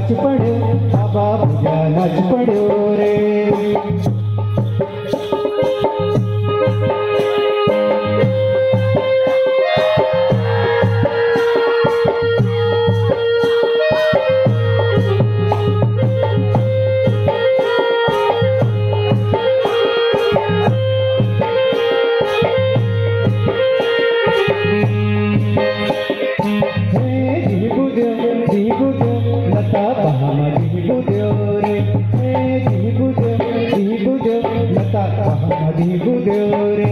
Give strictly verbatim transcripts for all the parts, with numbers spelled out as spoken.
नाच पड़ो बाबा पूजा नाच पड़ो रे। लता बहामा दिबुद्यो रे, दिबुद्यो दिबुद्यो लता बहामा दिबुद्यो रे।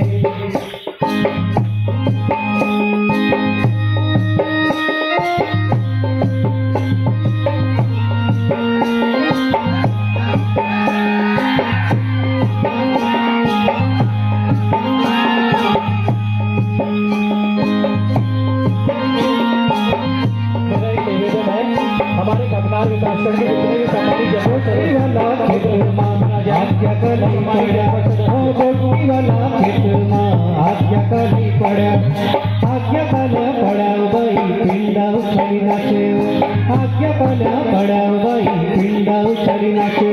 हमारे कपनार विकास संघ के जितने भी सामाजिक जगहों से वाला खेत मां आज्ञा कली पड़ा, ओ गोटी वाला खेत मां आज्ञा कली पड़ा, आज्ञा कला पड़ा भाई पिंडा उछली नाचे, आज्ञा कला पड़ा भाई पिंडा उछली नाचे।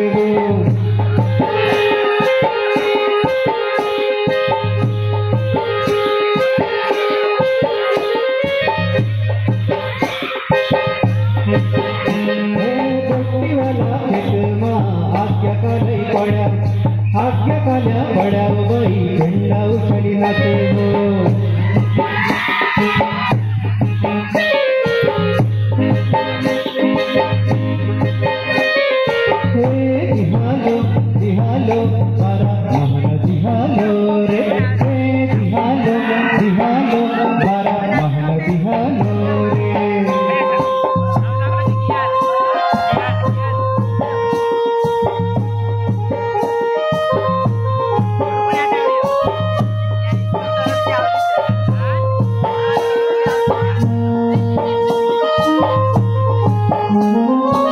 आज्ञा कला पड़ा, आज्ञा कला पड़ा भाई पिंडा उछली नाचे।